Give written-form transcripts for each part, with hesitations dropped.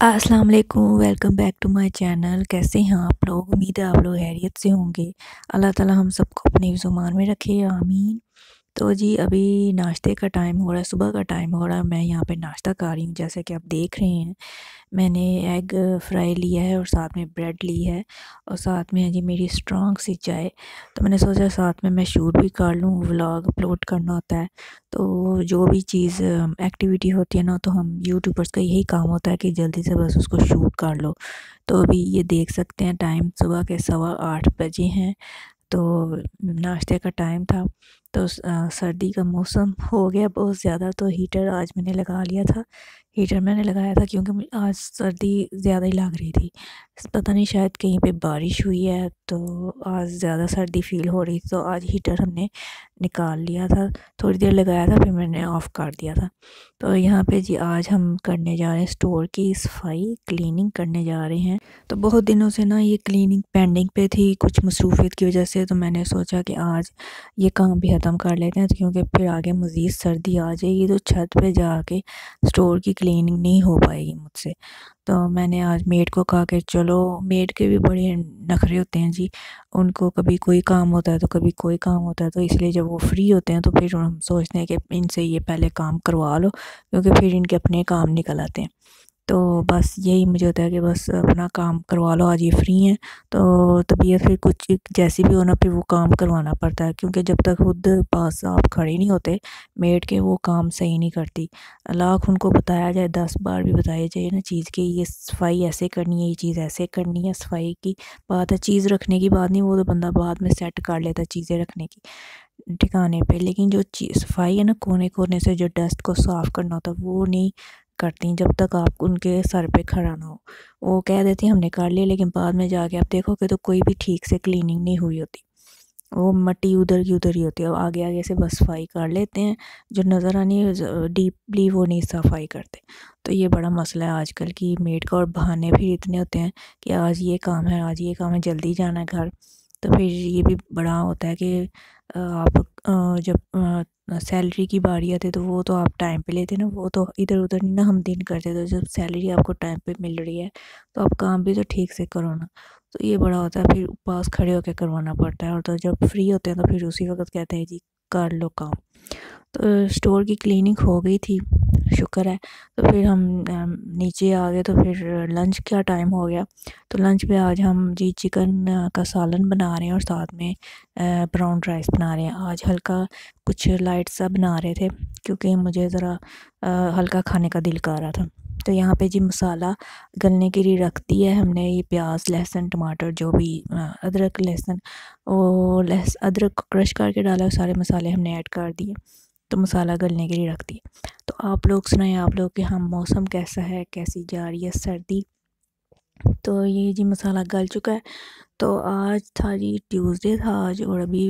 अस्सलाम वालेकुम, welcome back to my channel. कैसे हैं आप लोग? उम्मीद है आप लोग खैरियत से होंगे। अल्लाह ताला हम सबको अपने ज़ुबान में रखे, आमीन। तो जी अभी नाश्ते का टाइम हो रहा है, सुबह का टाइम हो रहा है। मैं यहाँ पे नाश्ता कर रही हूँ, जैसे कि आप देख रहे हैं। मैंने एग फ्राई लिया है और साथ में ब्रेड ली है और साथ में है जी मेरी स्ट्रॉन्ग सी चाय। तो मैंने सोचा साथ में मैं शूट भी कर लूँ, व्लॉग अपलोड करना होता है। तो जो भी चीज़ एक्टिविटी होती है ना, तो हम यूट्यूबर्स का यही काम होता है कि जल्दी से बस उसको शूट कर लो। तो अभी ये देख सकते हैं, टाइम सुबह के 8:15 बजे हैं। तो नाश्ते का टाइम था। तो सर्दी का मौसम हो गया बहुत ज़्यादा, तो हीटर आज मैंने लगा लिया था। हीटर मैंने लगाया था क्योंकि आज सर्दी ज़्यादा ही लग रही थी। पता नहीं शायद कहीं पे बारिश हुई है, तो आज ज़्यादा सर्दी फ़ील हो रही थी, तो आज हीटर हमने निकाल लिया था। थोड़ी देर लगाया था, फिर मैंने ऑफ़ कर दिया था। तो यहाँ पे जी आज हम करने जा रहे हैं स्टोर की सफाई, क्लीनिंग करने जा रहे हैं। तो बहुत दिनों से ना ये क्लीनिंग पेंडिंग पे थी, कुछ मसरूफ़ियत की वजह से। तो मैंने सोचा कि आज ये काम भी ख़त्म कर लेते हैं, तो क्योंकि फिर आगे मज़ीद सर्दी आ जाएगी तो छत पे जाके स्टोर की क्लीनिंग नहीं हो पाएगी मुझसे। तो मैंने आज मेड को कहा कि चलो, मेड के भी बड़े नखरे होते हैं जी। उनको कभी कोई काम होता है तो कभी कोई काम होता है, तो इसलिए जब वो फ्री होते हैं तो फिर हम सोचते हैं कि इनसे ये पहले काम करवा लो, क्योंकि फिर इनके अपने काम निकल आते हैं। तो बस यही मुझे होता है कि बस अपना काम करवा लो, आज ये फ्री हैं। तो तबीयत फिर कुछ जैसी भी हो ना, फिर वो काम करवाना पड़ता है, क्योंकि जब तक खुद पास आप खड़े नहीं होते मेड के, वो काम सही नहीं करती। लाख उनको बताया जाए, 10 बार भी बताया जाए ना चीज़ की, ये सफाई ऐसे करनी है, ये चीज़ ऐसे करनी है। सफाई की बात है, चीज़ रखने की बात नहीं, वो तो बंदा बाद में सेट कर लेता है चीज़ें रखने की ठिकाने पे। लेकिन जो सफाई है ना, कोने कोने से जो डस्ट को साफ़ करना होता है, वो नहीं करती जब तक आप उनके सर पे खड़ा ना हो। वो कह देती हैं हमने कर लिया, लेकिन बाद में जाके आप देखोगे तो कोई भी ठीक से क्लीनिंग नहीं हुई होती। वो मट्टी उधर की उधर ही होती है, आगे आगे से बस सफाई कर लेते हैं। जो नज़र आनी है डीपली वो नहीं सफाई करते। तो ये बड़ा मसला है आजकल की मेड का। और बहाने भी इतने होते हैं कि आज ये काम है, आज ये काम है, जल्दी जाना है घर। तो फिर ये भी बड़ा होता है कि आप जब सैलरी की बारी आती है तो वो तो आप टाइम पे लेते हैं ना, वो तो इधर उधर नहीं ना हम दिन करते। तो जब सैलरी आपको टाइम पे मिल रही है तो आप काम भी तो ठीक से करो ना। तो ये बड़ा होता है, फिर पास खड़े होकर करवाना पड़ता है। और तो जब फ्री होते हैं तो फिर उसी वक्त कहते हैं जी कर लो काम। तो स्टोर की क्लीनिंग हो गई थी, शुक्र है। तो फिर हम नीचे आ गए, तो फिर लंच का टाइम हो गया। तो लंच पे आज हम जी चिकन का सालन बना रहे हैं और साथ में ब्राउन राइस बना रहे हैं। आज हल्का कुछ लाइट सा बना रहे थे, क्योंकि मुझे ज़रा हल्का खाने का दिल कर रहा था। तो यहाँ पे जी मसाला गलने के लिए रख दिया है हमने। ये प्याज, लहसुन, टमाटर, जो भी अदरक, लहसुन, वो अदरक को क्रश करके डाला, सारे मसाले हमने ऐड कर दिए। तो मसाला गलने के लिए रख दिया। तो आप लोग सुनाएं, आप लोग के यहाँ मौसम कैसा है, कैसी जा रही है सर्दी? तो ये जी मसाला गल चुका है। तो आज था जी ट्यूसडे था आज, और अभी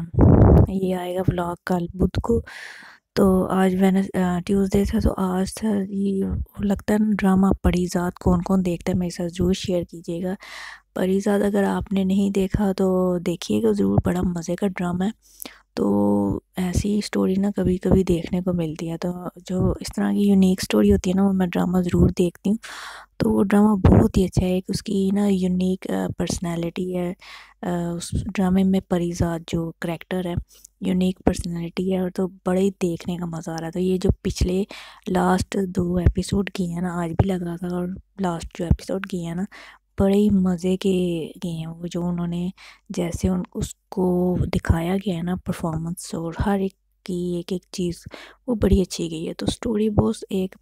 ये आएगा व्लॉग कल बुध को। तो आज ट्यूसडे था, तो आज था जी, लगता है ना ड्रामा परिज़ात। कौन कौन देखता है मेरे साथ ज़रूर शेयर कीजिएगा। परिज़ात अगर आपने नहीं देखा तो देखिएगा ज़रूर, बड़ा मज़े का ड्रामा है। तो ऐसी स्टोरी ना कभी कभी देखने को मिलती है, तो जो इस तरह की यूनिक स्टोरी होती है ना, वो मैं ड्रामा ज़रूर देखती हूँ। तो वो ड्रामा बहुत ही अच्छा है, एक उसकी ना यूनिक पर्सनैलिटी है। उस ड्रामे में परिज़ात जो करैक्टर है, यूनिक पर्सनैलिटी है, और तो बड़े ही देखने का मज़ा आ रहा था। ये जो पिछले लास्ट 2 एपिसोड किए हैं ना, आज भी लग रहा था, और लास्ट जो एपिसोड किए हैं ना, बड़े ही मज़े के गए हैं। वो जो उन्होंने जैसे उन उसको दिखाया गया है ना, परफॉर्मेंस और हर एक की एक एक चीज़, वो बड़ी अच्छी गई है। तो स्टोरी बहुत एक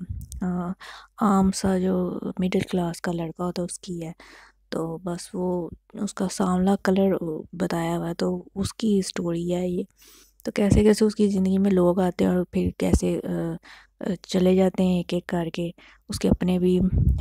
आम सा जो मिडिल क्लास का लड़का होता है उसकी है। तो बस वो उसका सांवला कलर बताया हुआ है, तो उसकी स्टोरी है ये। तो कैसे कैसे उसकी ज़िंदगी में लोग आते हैं और फिर कैसे चले जाते हैं एक एक करके। उसके अपने भी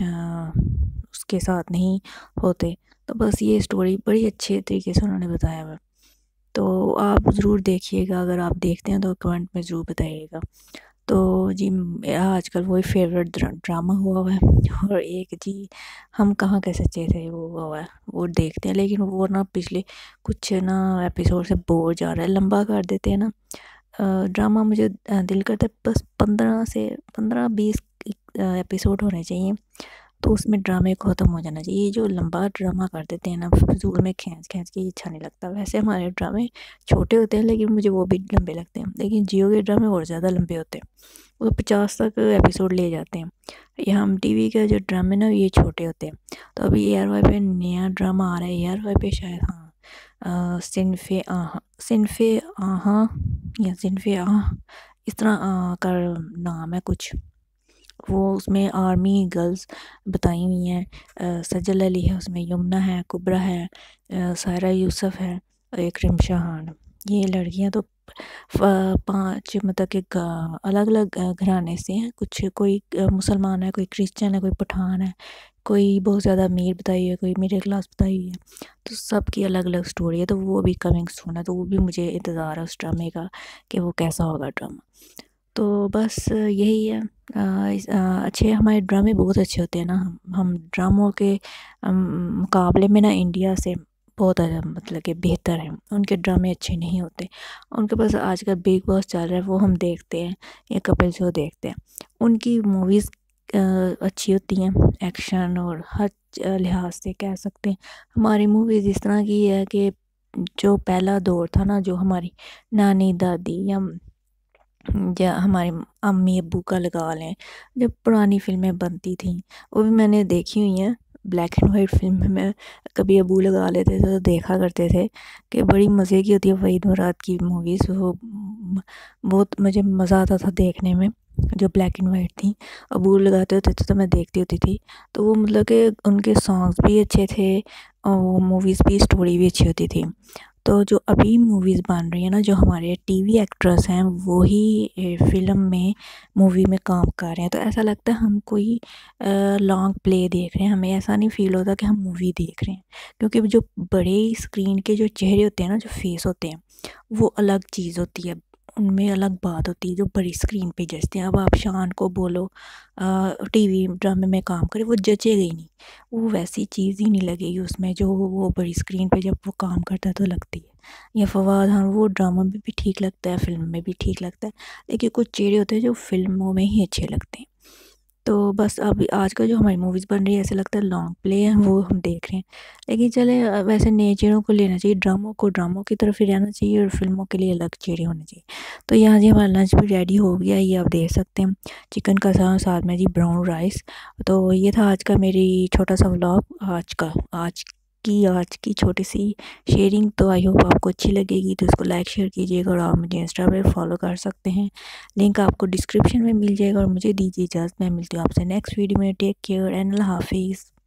उसके साथ नहीं होते। तो बस ये स्टोरी बड़ी अच्छे तरीके से उन्होंने बताया हुआ है। तो आप ज़रूर देखिएगा, अगर आप देखते हैं तो कमेंट में ज़रूर बताइएगा। तो जी मेरा आजकल वही फेवरेट ड्रामा हुआ हुआ है। और एक जी हम कहाँ के सच्चे थे, वो हुआ है, वो देखते हैं। लेकिन वो ना पिछले कुछ ना एपिसोड से बोर जा रहा है, लंबा कर देते हैं ना ड्रामा। मुझे दिल करता है बस 15 से 15-20 एपिसोड होने चाहिए, तो उसमें ड्रामे ख़त्म हो जाना चाहिए। ये जो लंबा ड्रामा कर देते हैं ना फ़िज़ूल में खींच खींच के, ये अच्छा नहीं लगता। वैसे हमारे ड्रामे छोटे होते हैं लेकिन मुझे वो भी लंबे लगते हैं, लेकिन जियो के ड्रामे और ज़्यादा लंबे होते हैं, वो 50 तक एपिसोड ले जाते हैं। ये हम टीवी का जो ड्रामे ना ये छोटे होते हैं। तो अभी ARY पे नया ड्रामा आ रहा है, ARY पे शायद, हाँ, सिनफे आहा या सिनफे आह, इस तरह का नाम है कुछ। वो उसमें आर्मी गर्ल्स बताई हुई हैं। सजल अली है उसमें, यमुना है, कुबरा है, सायरा यूसुफ है और एक रिमशा खान। ये लड़कियां तो 5 मतलब कि अलग अलग घराने से हैं। कुछ कोई मुसलमान है, कोई क्रिश्चियन है, कोई पठान है, कोई बहुत ज़्यादा अमीर बताई है, कोई मिडिल क्लास बताई हुई है। तो सबकी अलग अलग स्टोरी है। तो वो भी कमिंग सून है, तो वो भी मुझे इंतज़ार है उस ड्रामे का कि वो कैसा होगा ड्रामा। तो बस यही है। अच्छे हमारे ड्रामे बहुत अच्छे होते हैं ना। हम ड्रामों के मुकाबले में ना इंडिया से बहुत मतलब कि बेहतर हैं। उनके ड्रामे अच्छे नहीं होते। उनके पास आजकल बिग बॉस चल रहा है, वो हम देखते हैं, या कपिल शो देखते हैं। उनकी मूवीज़ अच्छी होती हैं, एक्शन और हर लिहाज से कह सकते हैं। हमारी मूवीज़ इस तरह की है कि जो पहला दौर था ना, जो हमारी नानी दादी या हमारे अम्मी अब्बू का लगा लें, जब पुरानी फ़िल्में बनती थी वो भी मैंने देखी हुई हैं। ब्लैक एंड वाइट फ़िल्म में कभी अब्बू लगा लेते थे तो देखा करते थे कि बड़ी मज़े की होती है वहीद मुराद की मूवीज़। वो बहुत मुझे मज़ा आता था देखने में, जो ब्लैक एंड वाइट थी। अब्बू लगाते होते थे तो मैं देखती होती थी। तो वो मतलब कि उनके सॉन्ग्स भी अच्छे थे और वो मूवीज़ भी, स्टोरी भी अच्छी होती थी। तो जो अभी मूवीज़ बन रही हैं ना, जो हमारे टीवी एक्टर्स हैं वो ही फ़िल्म में, मूवी में काम कर रहे हैं। तो ऐसा लगता है हम कोई लॉन्ग प्ले देख रहे हैं। हमें ऐसा नहीं फ़ील होता कि हम मूवी देख रहे हैं, क्योंकि जो बड़े स्क्रीन के जो चेहरे होते हैं ना, जो फेस होते हैं, वो अलग चीज़ होती है, उनमें अलग बात होती है जो बड़ी स्क्रीन पे जचते हैं। अब आप शान को बोलो टीवी ड्रामे में काम करे, वो जचेगा ही नहीं, वो वैसी चीज़ ही नहीं लगेगी उसमें जो वो बड़ी स्क्रीन पे जब वो काम करता है तो लगती है। या फवाद, हाँ, वो ड्रामा में भी ठीक लगता है, फ़िल्म में भी ठीक लगता है, लेकिन कुछ चेहरे होते हैं जो फ़िल्मों में ही अच्छे लगते हैं। तो बस अभी आजकल जो हमारी मूवीज़ बन रही है, ऐसा लगता है लॉन्ग प्ले है, वो हम देख रहे हैं। लेकिन चले, वैसे नए चेहरों को लेना चाहिए, ड्रामों को ड्रामों की तरफ ही रहना चाहिए और फ़िल्मों के लिए अलग चेहरे होने चाहिए। तो यहाँ जी हमारा लंच भी रेडी हो गया, ये आप देख सकते हैं। चिकन का साथ में जी ब्राउन राइस। तो ये था आज का मेरी छोटा सा व्लॉग, आज की छोटी सी शेयरिंग। तो आई होप आपको अच्छी लगेगी, तो इसको लाइक शेयर कीजिएगा और आप मुझे इंस्टा पे फॉलो कर सकते हैं, लिंक आपको डिस्क्रिप्शन में मिल जाएगा। और मुझे दीजिए इजाज़त, मैं मिलती हूँ आपसे नेक्स्ट वीडियो में। टेक केयर एंड अल्लाह हाफिज़।